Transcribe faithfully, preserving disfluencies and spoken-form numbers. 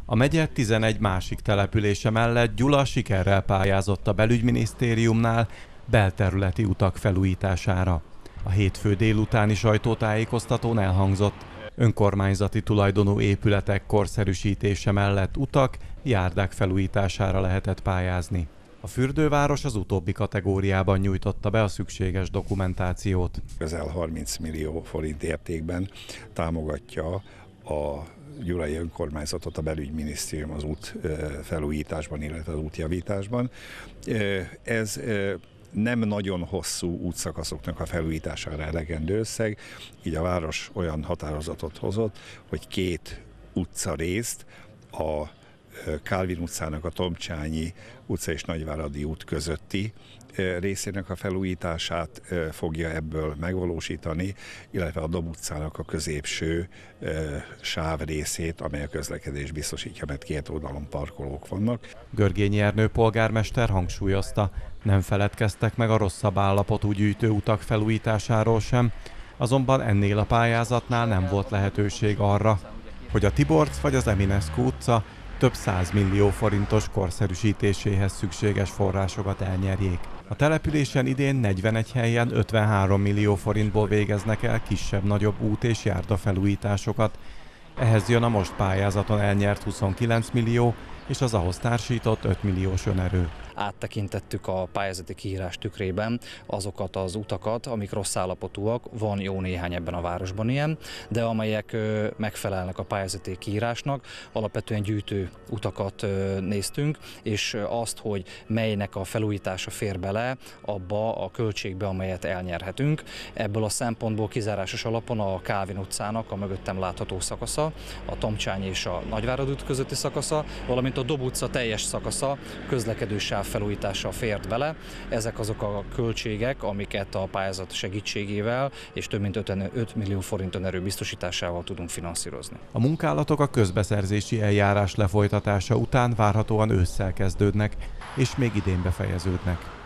A megye tizenegy másik települése mellett Gyula sikerrel pályázott a belügyminisztériumnál belterületi utak felújítására. A hétfő délutáni sajtótájékoztatón elhangzott, önkormányzati tulajdonú épületek korszerűsítése mellett utak, járdák felújítására lehetett pályázni. A fürdőváros az utóbbi kategóriában nyújtotta be a szükséges dokumentációt. Közel harminc millió forint értékben támogatja a gyulai önkormányzatot a belügyminisztérium az út felújításban, illetve az útjavításban. Ez nem nagyon hosszú útszakaszoknak a felújítására elegendő összeg, így a város olyan határozatot hozott, hogy két utcarészt, a Kálvin utcának a Tomcsányi utca és Nagyváradi út közötti részének a felújítását fogja ebből megvalósítani, illetve a Dob utcának a középső sáv részét, amely a közlekedés biztosítja, mert két oldalon parkolók vannak. Görgényi Ernő polgármester hangsúlyozta, nem feledkeztek meg a rosszabb állapotú gyűjtőutak felújításáról sem, azonban ennél a pályázatnál nem volt lehetőség arra, hogy a Tiborcs vagy az Eminescu utca több százmillió forintos korszerűsítéséhez szükséges forrásokat elnyerjék. A településen idén negyvenegy helyen ötvenhárom millió forintból végeznek el kisebb-nagyobb út- és járda felújításokat. Ehhez jön a most pályázaton elnyert huszonkilenc millió és az ahhoz társított öt milliós önerő. Áttekintettük a pályázati kiírás tükrében azokat az utakat, amik rossz állapotúak, van jó néhány ebben a városban ilyen, de amelyek megfelelnek a pályázati kiírásnak, alapvetően gyűjtő utakat néztünk, és azt, hogy melynek a felújítása fér bele abba a költségbe, amelyet elnyerhetünk. Ebből a szempontból kizárásos alapon a Kálvin utcának a mögöttem látható szakasza, a Tomcsány és a Nagyvárad út közötti szakasza, valamint a Dob utca teljes szakasza közlekedősáv felújítása fért bele. Ezek azok a költségek, amiket a pályázat segítségével és több mint öt millió forint önerő biztosításával tudunk finanszírozni. A munkálatok a közbeszerzési eljárás lefolytatása után várhatóan ősszel kezdődnek, és még idén befejeződnek.